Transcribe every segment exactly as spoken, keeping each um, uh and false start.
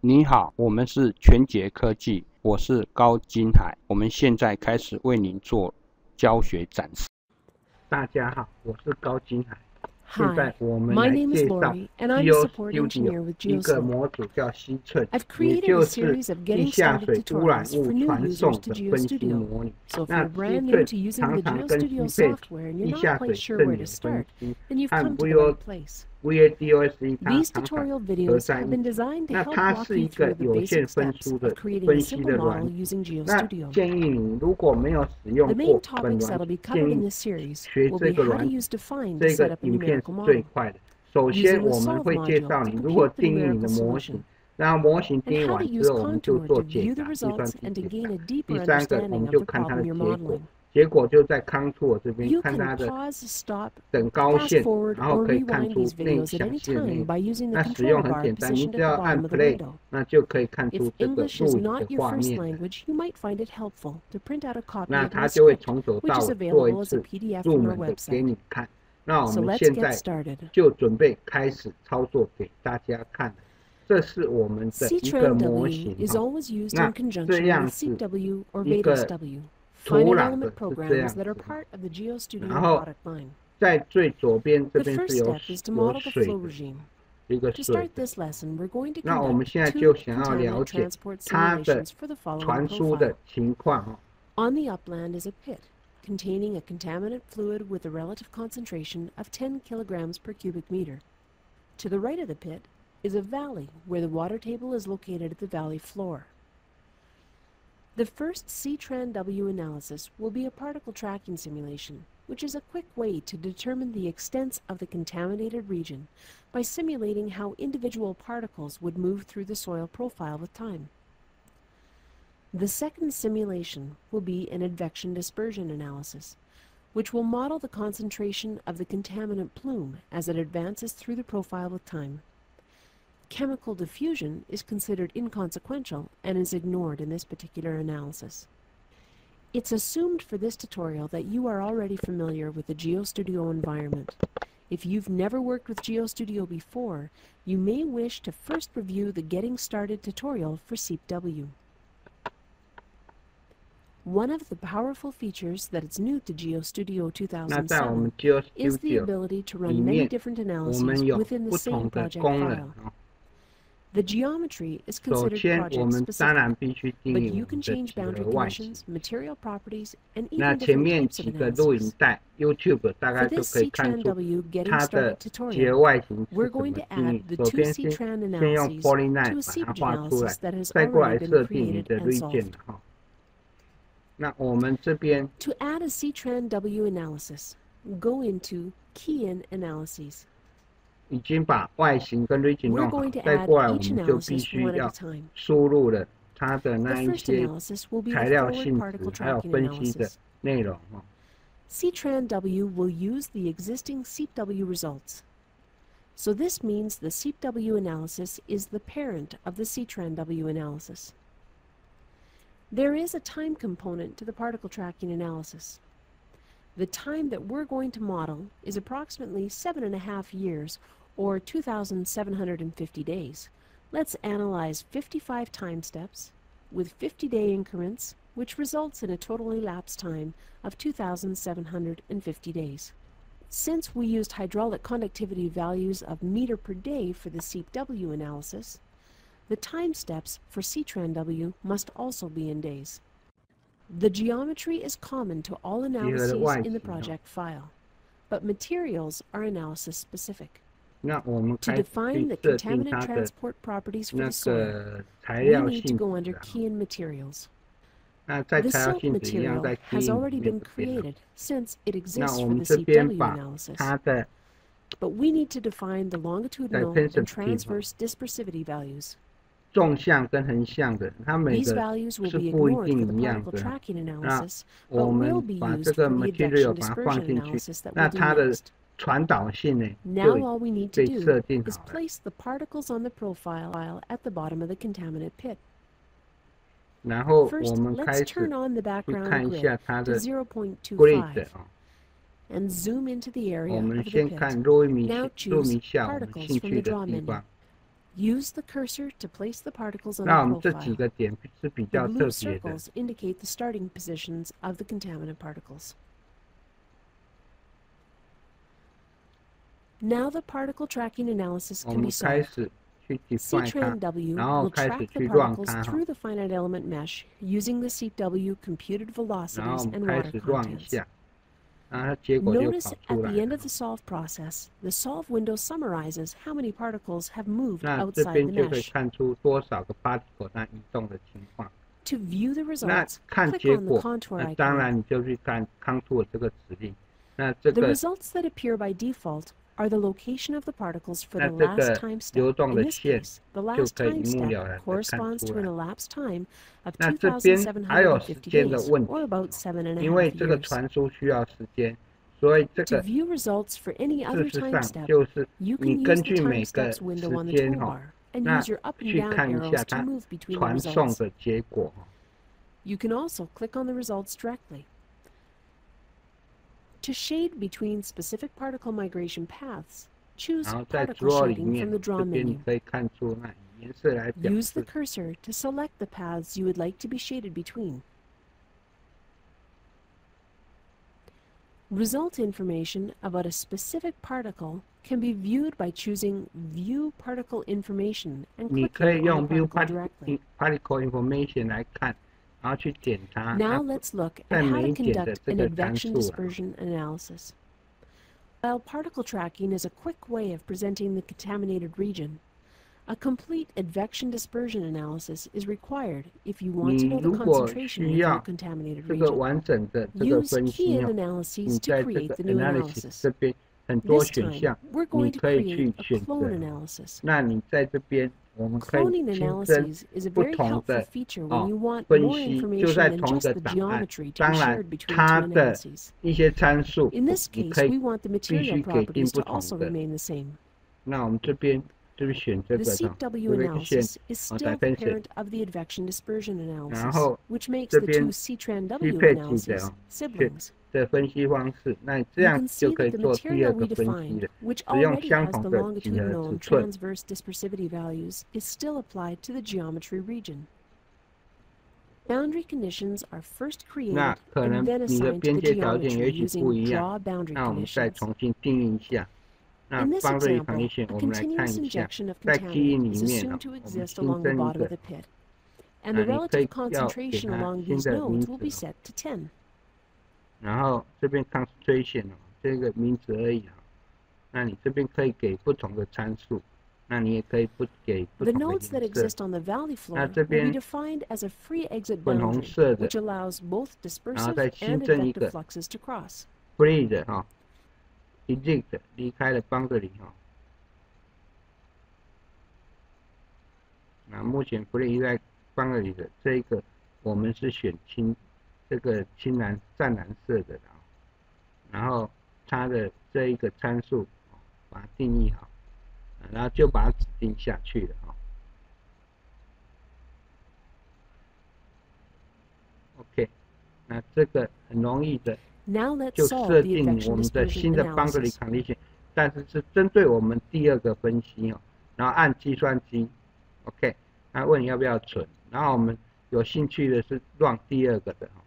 你好，我们是全杰科技，我是高金海，我们现在开始为您做教学展示。大家好，我是高金海。现在 Hi, 我们 my 来 name is 介绍 Lori, and I'm a support GeoStudio engineer with 一个 GeoSlope. 模组叫西寸， I've 也 created 就 a 是 series of 地 getting 下 started 水污染 tutorials 物 for new 传 users 送 to 的分析 GeoStudio. 模拟。 So if 那 you're 西 brand new 寸 to using 常 the 常跟 GeoStudio 西配 software and you're 地 not 下 quite 水 sure 正 where 理 to 分 start, 析 then you've 和 come to the V right place. A D O S E 它 These 常常 tutorial 合 videos 在 have 一 been 起。 designed to 那 help 它 walk 是 you 一个 through the 有限 basic 分 steps 数的 of creating 分 a 析 simple 的 model 软体。 using 那 GeoStudio. 建议你如果没有使用 The 过 main 本 topics 软 that'll 体， be 建 covered 议 in this series 学 will 这 be 个 how to 软体。 use define to 这 set 个 up a 影片是 numerical 最 model. 快的。首先 Using the 我们 solve 会介 module 绍 to 你如何 compute the 定义你的 numerical 模型， solution, 然后模型 and 定义 how to 完 use 之后，我们就 Contour 做 to 解 view the 答，计算 results 题 and to 解 gain 答。 a 第 deeper 三个，我 understanding 们 of 就 the 看它的 problem you're 结果， modeling. 结果就在 Contour 这边 You 看 can 它的 pause, stop, 等高 fast 线， forward, 然后 or 可以看 rewind 出 these 内 videos at 详 any 细的内 time 容。 by using the 那使用 controller 很 bar 简单，你 positioned 只 at 要 the 按 bottom of the Play， window. 那就可以看 If 出这个 English 录 is 影的 not your 画 first 面。 language, you might find it helpful to print out a copy 那 of 它 my 就会 script, 从头 which 到 is 尾做一 available as a 次 P D F 入 from our 门的给 website. 你看。那我 So 们 let's 现 get 在 started. 就准备开始操作给大家看。这是我们的一个模 C-TRAN-W 型 is 哈。 always used 那 in 这 conjunction 样 with 子 SeepW or 一个 VetusW, 土 finite 壤 element 的是这 programs 样 that are 子哈。 part of the 然 GeoStudio 后 product line. 在最左边这 The 边 first 是有 step is to 有 model the 水 flow 的 regime. 一个 To 水 start 的。 this lesson, we're going to 那我们 conduct 现在 two 就想要 contaminant 了解 transport 它的 simulations for the following 传输的 profile. 情况哈。 On the upland is a pit containing a contaminant fluid with a relative concentration of ten kilograms per cubic meter. To the right of the pit is a valley where the water table is located at the valley floor. The first C-TRAN-W analysis will be a particle tracking simulation, which is a quick way to determine the extents of the contaminated region by simulating how individual particles would move through the soil profile with time. The second simulation will be an advection dispersion analysis, which will model the concentration of the contaminant plume as it advances through the profile with time. Chemical diffusion is considered inconsequential and is ignored in this particular analysis. It's assumed for this tutorial that you are already familiar with the GeoStudio environment. If you've never worked with GeoStudio before, you may wish to first review the Getting Started tutorial for SeepW. One of the powerful features that is new to GeoStudio 那在我们 two thousand seven is the GeoStudio ability to 里 run many 面， different 我 analyses 们有 within the 不 same 同的 project 功能 file. 啊。 The geometry is 首 considered 先，我 project 们当 specific, 然必须定 but 义 you 我 can 们的 change 几个 boundary 外形。 conditions, material properties, and 那 even 前 different 面 types of 几个录影 analysis. 带 YouTube 大 For 概就 this 可以看出 C-TRAN-W Getting 它的 Started 结 tutorial, 外形是 we're 怎么 going to 定 add 义。 the 首 two 先先 C-TRAN 先用 analyses Polyline to a 把它 seepage 画出来 analysis，that has 再过来 already been 设定你 created 的 and region solved. 哈。那我们这边 To add a C-TRAN-W analysis, go into Key in Analyses. 已经把外形跟 region We're 弄好， going to 再 add 过来我 each 们就必 analysis 须 one at a 要 time. 输入了它的 The 那一 first 些 analysis will be 材 a 料 forward 性 particle 质，还有 tracking 分析的 analysis. 内容哈。 C-TRAN-W will use the existing SeepW results. So this means the SeepW analysis is the parent of the C-TRAN-W analysis. There is a time component to the particle tracking analysis. The time that we're going to model is approximately seven and a half years, or two thousand seven hundred fifty days. Let's analyze fifty-five time steps with fifty day increments, which results in a total elapsed time of two thousand seven hundred fifty days. Since we used hydraulic conductivity values of meter per day for the SeepW analysis, the time steps for C-TRAN-W must also be in days. The geometry is common to all analyses in the project file, but materials are analysis specific. 那我们 To 开始 define the 设定 contaminant 它的 transport properties for 那 the soil, 个材 we 料 need to 性 go 质 under 啊。 Key in Materials. 那在 The 材料 SILT 性质一样， material 在 has 基因里 already 面 been 这边啊。 created since it 那 exists 我 for 们 the 这边 SeepW 把 analysis. 它的 But we need to define the longitudinal Dimension and transverse dispersivity values. 纵向跟横向的，它每 These 个 values will 是 be 不一 ignored 定 for the 一样 particle 的。 tracking 那 analysis, 我 but will 们 be 把 used 这个 for the material advection 把它放 dispersion 进去， analysis that 那 we'll do 它的 next. 传导性呢 Now 就 all we need to 被 do 设定 is 好了。 place the particles on the profile at the bottom of the contaminant pit. 然后 First, 我们 let's 开始 turn on the 去 background 看一 grid 下它 to 的 zero point two grid five 啊。 and zoom into the 我 area 们 of the 先 pit. 看录音 Now 录 choose 影下我们 Particles 兴 from 趣 the 的 Draw 地 menu. 方。 Use the cursor to place the particles on 那我 the 们这几 profile. 个点是比 The 较 blue 特别的。 circles indicate the starting positions of the contaminant particles. Now the particle tracking analysis 我 can 们 be 开 solved. 始去 define 它， C-TRAN-W 然后 will 开始 track the 去 run particles 它哈， through the finite element mesh using the C W computed 然后 velocities 我们 and 开 water 始 run 一 contents. 下，然后它结果就 Notice 跑 at 出 the 来 end 了 of the solve process, the solve window summarizes how many particles have moved 那这 outside 边 the 就可以 mesh. 看出多少个 particle 它移动的情况。 To view the 那 results, 看 click 结 on the 果， contour 那当 icon. 然你就去看 contour 这个指令。那这 The 个 results that appear by default are the location of the particles for 那 the 这 last 个 time step. 流动 In 的 this 线 case, the 就 last 可以 time 一目 step 了然的看 corresponds 出 to an 来。 elapsed time of 那 two 这 thousand 边 seven 还 hundred 有 fifty 时间的 days, 问 or 题， about seven and a 因为 half 这个 years. 传输需要时间，所以这 To 个 view results for any 事 other 实 time 上 step, 就是 you 你 can 根 use the 据每 time 个 steps window 时 on the 间哈， toolbar and 那 use your up and 去 down 看一 arrows 下 to 它 move between the 传送 results. 的结果。 You can also click on the results directly. To shade between specific particle migration paths, choose 然后在 particle draw 里 shading 面， from the 这 draw 边你 menu. 可以看出那以颜色来表 Use the 示。 cursor to select the paths you would like to be shaded between. Result information about a specific particle can be viewed by choosing View Particle Information and 你可以 clicking on 用 the view particle directly. particle information 来看，然后去点它。 Now 那 let's look 在 at how 每 to 一点的 conduct 这 an 个参 advection 数啊， dispersion analysis. While particle tracking is a quick way of presenting the contaminated region, a complete advection dispersion analysis is required if you want to 你 know the 如果 concentration 需 within the 要 contaminated 这个 region. 完整的这个 Use 分 key 析 in 哦， analyses 你 to 在这 create 个 the new analysis analysis. 这边很多 This 选 time, 项， we're 你 going to 可以去 create a 选 clone 择。 analysis. 那你在这边，我们可以 Cloning 新增 analyses is a 不 very 同 helpful 的 feature 哦 when you want 分 more 析，就 information 在 than 同一 just 个 the 档案。 geometry to 当 be 然， shared between 它 two 的 analyses. 一些参数 In this 你 case, 可以 we want the 必 material 须给定 properties 不 to 同 also 的。 remain the same. 那我们这边就是选这 The 个 C 的 W 有一个线 analysis is 哦 still the dimension， parent of the advection dispersion 然 analysis, 后 which makes 这 the 边 two C T R A N 匹 W 配起的 analyses 哦，选 siblings. 的分析方式，那你这 You 样 can 就 see 可以 that the 做第 material 二 we 个分析 defined, 了， which 使用 already 相 has 同 the 的几 longitudinal 何尺 and 寸。 transverse dispersivity values, is still applied to the geometry region. Boundary conditions are first 那 created 可 and 能 then 你的 assigned to 边 the 界条件 geometry 也许不 using 一样， draw boundary 那我们再 conditions. 重新定义一下。那 In this boundary example, condition a 我们来看 continuous 一下， injection of 在 key contaminant 里 is 面呢， assumed to 我们 exist 新 along the 增一 bottom 个 of the pit, and 那 the 你可以 relative 要给 concentration 它 along 新 these 的名 nodes 字 will be 哦， set to ten. 然后这边 concentration 哦，这个名字而已啊。那你这边可以给不同的参数，那你也可以不给不 The 同的 nodes that 颜色。 exist on the valley floor 那这 will be 边 defined as a free exit 粉红 boundary, 色的， which allows both 然后 dispersive 再新 and 增一 advective 个 fluxes to cross. free 的哈 ，eject 离开了 boundary 哈。那目前 free 在 boundary 的这一个，我们是选青这个青蓝湛蓝色的啊，然后它的这一个参数把它定义好，然后就把它指定下去了哈。OK， 那这个很容易的。 Now let's 就 solve 设 the 定 advection 我们的 dispersion 新的 boundary analysis. condition， 但是是针对我们第二个分析哦，然后按计算机 ，OK， 那问你要不要存，然后我们有兴趣的是 run 第二个的哈，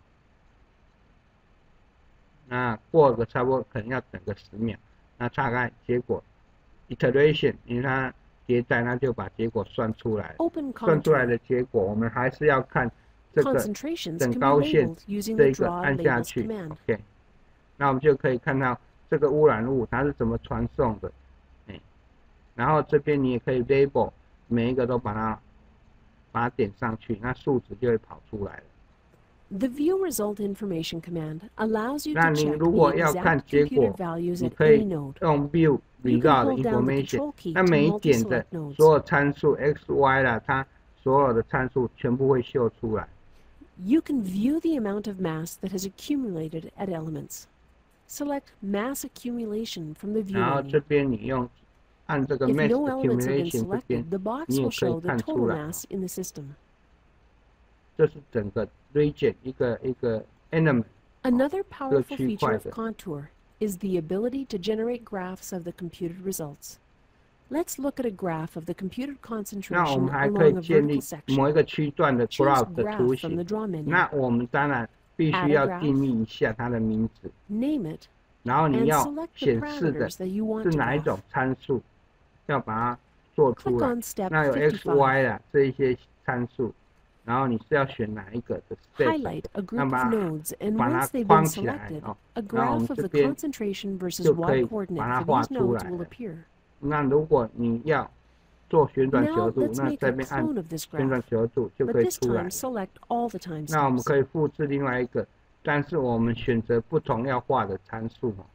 那过个差不多可能要等个十秒，那大概结果 iteration， 因为它迭代，它就把结果算出来， Open 算出来 contour. 的结果我们还是要看这个 Concentrations 等 can be 高线 labeled using 这 the 一个 draw 按下 labels 去 command. ，OK。 那我们就可以看到这个污染物它是怎么传送的，哎，然后这边你也可以 label 每一个都把它把它点上去，那数值就会跑出来了。 The view result information command allows you 那 to 你 check 如果 the 要看 exact 结 computed 果， values 你 at 可以 any node. 用 view You can result hold down the information， control key 那 to 每一点的 multi-select nodes. 所有参数 x、y 啦，它所有的参数全部会秀出来。 You can view the amount of mass that has accumulated at elements. Select Mass Accumulation from the View 然后这 menu. 边你用按这个 If mass no elements have been accumulation 这边， selected, the box 你也 will 可以 show the 看 total 出来， mass in the system. 这是整个 region 一个一个 element。 Another powerful 这个区 feature 块 of 的。 Contour is the ability to generate graphs of the computed results. Let's look at a graph of the computed 那我 concentration 们还可以 along a 建立 vertical section. 某一个区段的 Choose graph 的 graph 图 from the 形。 draw menu. 那我们当然必须 Add a 要 graph. 定义一下它的名字， Name it 然后你 and 要 select the 显示的 parameters that you want 是 to 哪一 graph. 种参数，要把它做出 Click 来。 on step 那有 x、 fifty-five. y 啦这一些参数，然后你是要选哪一个的 step， Highlight a group 那 of 把 nodes, and 把它 once they've 框 been 起来 selected, 哦。 a 那我们 graph of 这 the 边 concentration versus 就可以 y coordinate 把它 for 画 these 出 nodes 来 will 了。 appear. 那如果你要做旋转 Now 角度， let's 那 make 这 a 边按 clone of this 旋转 graph, 角度就 but 可以 this 出来 time 了。 select all the time 那我们 steps. 可以复制另外一个，但是我们选择不同要画的参数哦。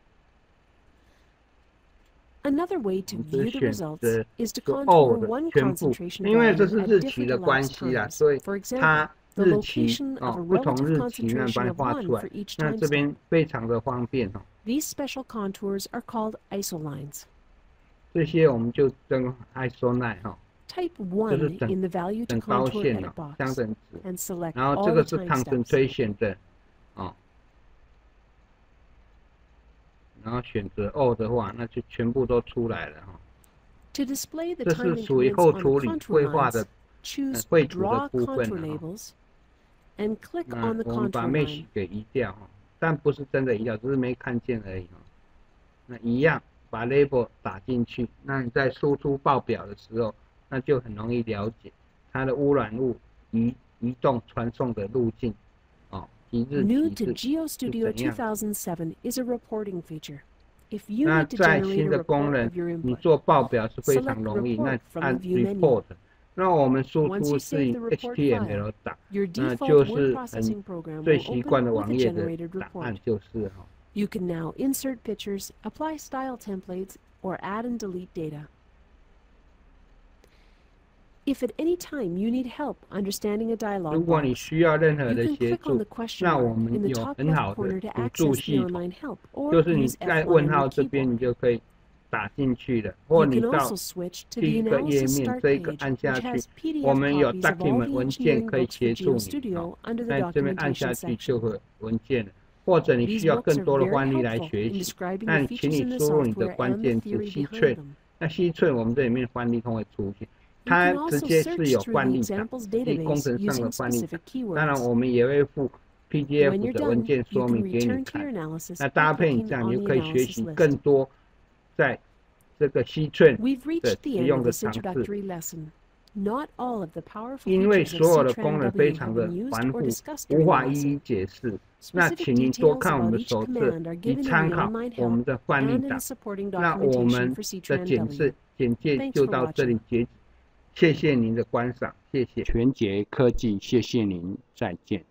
Another way to 我们 view 只 the 选 results 择 is to 说 contour all 的 one 全部， concentration 因为这 value 是 at 日期 different 的关 elapsed 系啦， times. 所以 For example, 它 the 日期 location of 哦 a 不同 relative 日期那 concentration 帮你 of 画 one 出来 for，each 那 time 这 step. 边非常的方便哦。 These special contours are called isolines. 这些我们就跟 isolines 哈， Type 就是 one 等 in the value to 等高 contour 线 edit 哦， box 相等值。 and select 然后 all 这 the 个是 time steps. concentration 的哦，然后选择 all 的话，那就全部都出来了哈。 To display the 这 time 是属于 increments 后 on 处 the 理 contour 绘画 lines, 的 choose 绘图的 Draw 部分 Contour 了哈。 Labels and click 那 on the 我们把 contour mesh line. 给移掉哈，但不是真的移掉，只是没看见而已哈。那一样把 label 打进去，那你在输出报表的时候，那就很容易了解它的污染物移移动传送的路径哦，及日 New 期 to 是 GeoStudio 怎样。 two thousand seven is a reporting feature. If you 那 need to 在 generate 新 a 的功 report 能 of your， 你 input, 做报表是非 select 常容易。那 Report from 按 the View menu. report， 那我们输 Once 出 you 是 save 以 the report H T M L file, 档， your 那 default 就 word 是 processing 很 program 最 will 习惯 open 的 with 网 the 页的 generated 档案 report. 就是哈。 You can now insert pictures, apply style templates, or add and delete data. If at any time you need help understanding a 如 dialog 果你 box, 需要任何 you 的 can 协 click on 助 the，question 那我 mark in 们 the 有 top 很 left 好的 corner to 辅助 access the 系统， online help, or 就是你 use 在 F 问 one 号 on 这 the 边你 keyboard. 就可以打进去了，或 You 你 can 到 also switch to 第 the 一个页 analysis 面 start 这一个 page, 按下 which 去， has P D 我 F 们有 copies of all document the 文件 engineering 可以 books for 协助你 GeoStudio 哦， under the 在这边按下 documentation 去就 section. 会文件了，或者你 These 需要 books 更 are 多的 very 范例来 helpful 学 in 习， describing 那 the 你请 features 你 in the 输入你的 software 关 and the 键字 theory 西 behind 翠， them. 那西翠我们这里面范例通会出现， You 它 can 直 also 接是 search 有 through 范 the 例档， examples 即工 database 程上 using 的范例 specific 档，当然 keywords. 我们也会附 P D When F you're 的文 done, 件 you 说 can 明给你 return to 看 your，analysis 那 by 搭配你 clicking 这样， on 你就 the 可以学 analysis 习 list. 更多在这个西翠 We've 的 reached the 使 end 用 of 的 this 尝试， introductory lesson. Not all of the powerful 因为 features 所有 of 的功 C T R N 能非 W 常 have 的 been used 繁 or 复， discussed 无 during 法 the 一 lesson. 一解释。那 Specific 请您多 details 看我 about 们 each 手册 command are 以 given in 参 the 考 online 我们 help 的范例 and in the 档。 supporting 那我 documentation 们 for C T 的 R N 简 W. 介简介 Thanks 就 for 到这里 watching. 结束，谢谢您的观赏，谢谢全杰科技，谢谢您，再见。